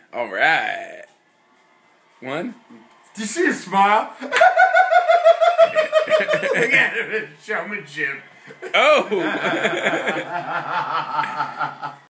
All right. One. Do you see his smile? Look at him, showmanship. Oh.